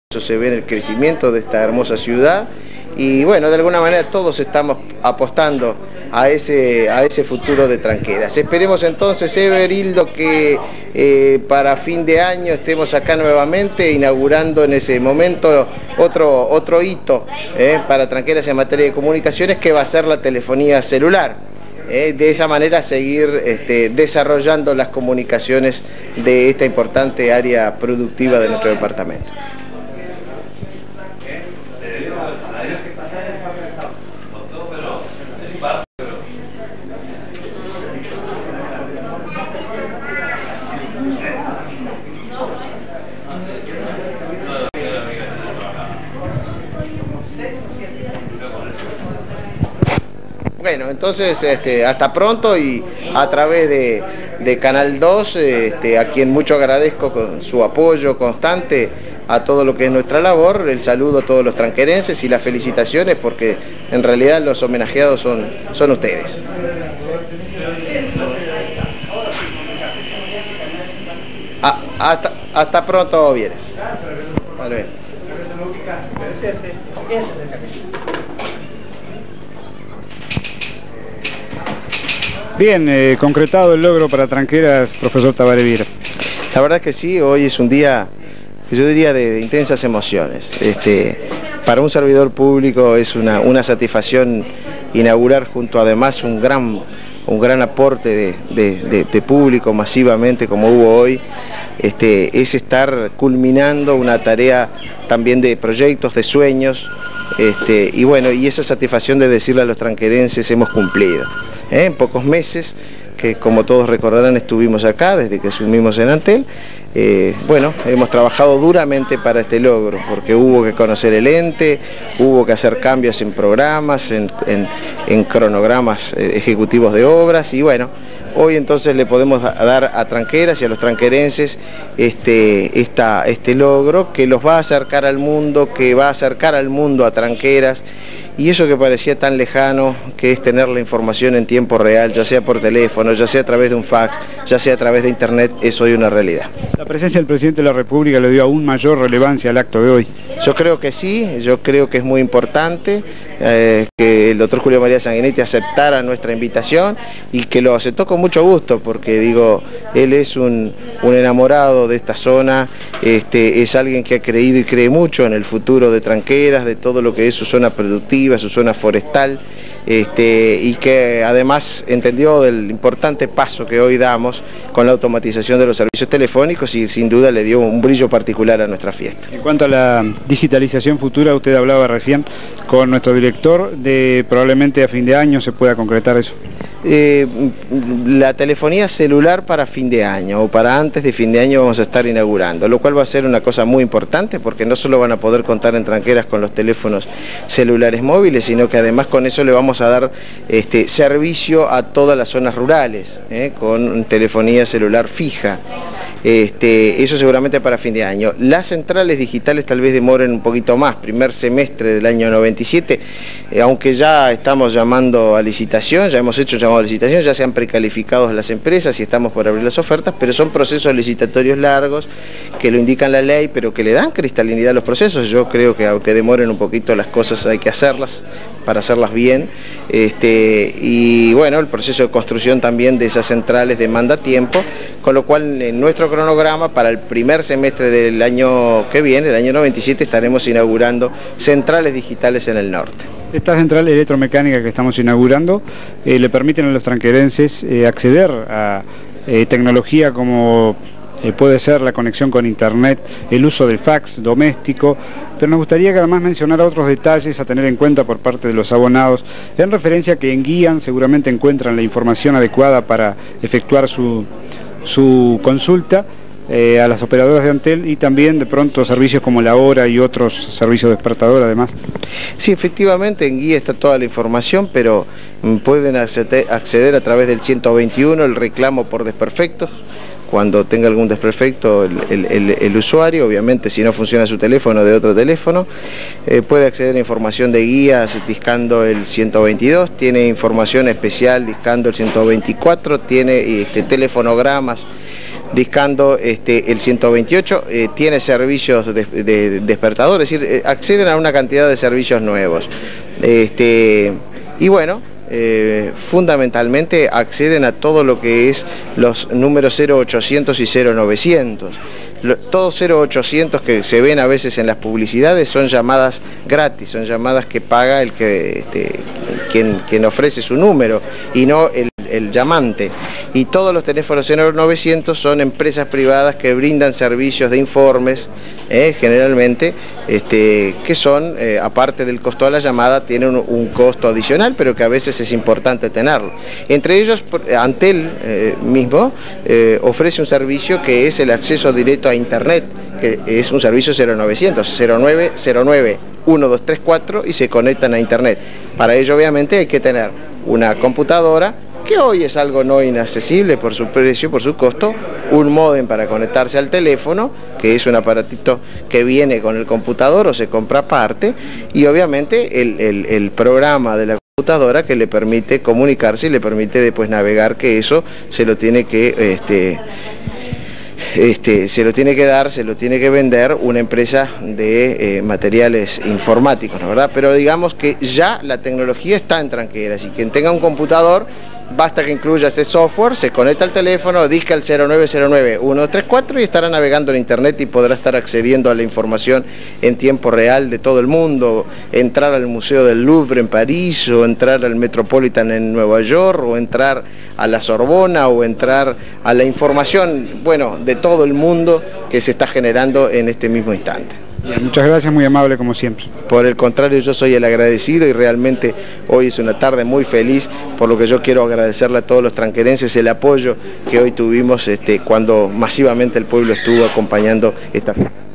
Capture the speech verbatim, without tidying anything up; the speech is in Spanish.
Eso se ve en el crecimiento de esta hermosa ciudad y bueno, de alguna manera todos estamos apostando a ese, a ese futuro de Tranqueras. Esperemos entonces, Everildo, que eh, para fin de año estemos acá nuevamente inaugurando en ese momento otro, otro hito eh, para Tranqueras en materia de comunicaciones, que va a ser la telefonía celular. Eh, de esa manera seguir este, desarrollando las comunicaciones de esta importante área productiva de nuestro departamento. Bueno, entonces este, hasta pronto, y a través de, de Canal dos, este, a quien mucho agradezco con su apoyo constante a todo lo que es nuestra labor, el saludo a todos los tranquerenses y las felicitaciones, porque en realidad los homenajeados son, son ustedes. Ah, hasta, hasta pronto, Vieres. Vale. Bien, eh, concretado el logro para Tranqueras, profesor Tabaré Viera. La verdad que sí, hoy es un día, yo diría, de, de intensas emociones. Este, para un servidor público es una, una satisfacción inaugurar junto además un gran, un gran aporte de, de, de, de público masivamente como hubo hoy. Este, es estar culminando una tarea también de proyectos, de sueños, este, y bueno, y esa satisfacción de decirle a los tranquerenses hemos cumplido. ¿Eh? En pocos meses, que como todos recordarán estuvimos acá desde que asumimos en Antel, eh, bueno, hemos trabajado duramente para este logro, porque hubo que conocer el ente, hubo que hacer cambios en programas, en, en, en cronogramas eh, ejecutivos de obras, y bueno, hoy entonces le podemos dar a Tranqueras y a los tranquerenses este, esta, este logro que los va a acercar al mundo, que va a acercar al mundo a Tranqueras. Y eso que parecía tan lejano, que es tener la información en tiempo real, ya sea por teléfono, ya sea a través de un fax, ya sea a través de internet, es hoy una realidad. La presencia del presidente de la República le dio aún mayor relevancia al acto de hoy. Yo creo que sí, yo creo que es muy importante eh, que el doctor Julio María Sanguinetti aceptara nuestra invitación y que lo aceptó con mucho gusto, porque digo, él es un, un enamorado de esta zona, este, es alguien que ha creído y cree mucho en el futuro de Tranqueras, de todo lo que es su zona productiva, su zona forestal, este, y que además entendió del importante paso que hoy damos con la automatización de los servicios telefónicos, y sin duda le dio un brillo particular a nuestra fiesta. En cuanto a la digitalización futura, usted hablaba recién con nuestro director de probablemente a fin de año se pueda concretar eso. Eh, la telefonía celular para fin de año o para antes de fin de año vamos a estar inaugurando, lo cual va a ser una cosa muy importante, porque no solo van a poder contar en Tranqueras con los teléfonos celulares móviles, sino que además con eso le vamos a dar este, servicio a todas las zonas rurales, eh, con telefonía celular fija. Este, eso seguramente para fin de año. Las centrales digitales tal vez demoren un poquito más, primer semestre del año noventa y siete, eh, aunque ya estamos llamando a licitación, ya hemos hecho llamado a licitación, ya se han precalificado las empresas y estamos por abrir las ofertas, pero son procesos licitatorios largos que lo indican la ley, pero que le dan cristalinidad a los procesos. Yo creo que aunque demoren un poquito las cosas hay que hacerlas para hacerlas bien, este, y bueno, el proceso de construcción también de esas centrales demanda tiempo, con lo cual en nuestro cronograma para el primer semestre del año que viene, el año noventa y siete, estaremos inaugurando centrales digitales en el norte. Estas centrales electromecánicas que estamos inaugurando eh, le permiten a los tranquerenses eh, acceder a eh, tecnología como eh, puede ser la conexión con internet, el uso del fax doméstico, pero nos gustaría que además mencionara otros detalles a tener en cuenta por parte de los abonados, en referencia a que en Guían seguramente encuentran la información adecuada para efectuar su, su consulta eh, a las operadoras de Antel, y también de pronto servicios como La Hora y otros servicios despertador además. Sí, efectivamente en Guía está toda la información, pero pueden acceder a través del ciento veintiuno, el reclamo por desperfectos. Cuando tenga algún desperfecto el, el, el, el usuario, obviamente si no funciona su teléfono, de otro teléfono, eh, puede acceder a información de guías discando el ciento veintidós, tiene información especial discando el ciento veinticuatro, tiene este, telefonogramas discando este, el ciento veintiocho, eh, tiene servicios de, de, de despertador, es decir, eh, acceden a una cantidad de servicios nuevos. Este, y bueno, eh, fundamentalmente acceden a todo lo que es los números cero ochocientos y cero novecientos. Todos cero ochocientos que se ven a veces en las publicidades son llamadas gratis, son llamadas que paga el que este, quien, quien ofrece su número y no el, el llamante. Y todos los teléfonos cero novecientos son empresas privadas que brindan servicios de informes, eh, generalmente, este, que son, eh, aparte del costo de la llamada, tienen un, un costo adicional, pero que a veces es importante tenerlo. Entre ellos, Antel eh, mismo eh, ofrece un servicio que es el acceso directo a Internet, que es un servicio cero novecientos, cero nueve cero nueve uno dos tres cuatro y se conectan a Internet. Para ello obviamente hay que tener una computadora, que hoy es algo no inaccesible por su precio, por su costo, un módem para conectarse al teléfono, que es un aparatito que viene con el computador o se compra aparte, y obviamente el, el, el programa de la computadora que le permite comunicarse y le permite después navegar, que eso se lo tiene que... Este, Este, se lo tiene que dar, se lo tiene que vender una empresa de eh, materiales informáticos, ¿no, verdad? Pero digamos que ya la tecnología está en tranqueras y quien tenga un computador, basta que incluya ese software, se conecta al teléfono, disca el cero nueve cero nueve uno dos tres cuatro y estará navegando en Internet y podrá estar accediendo a la información en tiempo real de todo el mundo, entrar al Museo del Louvre en París, o entrar al Metropolitan en Nueva York, o entrar a la Sorbona, o entrar a la información, bueno, de todo el mundo que se está generando en este mismo instante. Bien, muchas gracias, muy amable como siempre. Por el contrario, yo soy el agradecido y realmente hoy es una tarde muy feliz, por lo que yo quiero agradecerle a todos los tranquerenses el apoyo que hoy tuvimos este, cuando masivamente el pueblo estuvo acompañando esta fiesta.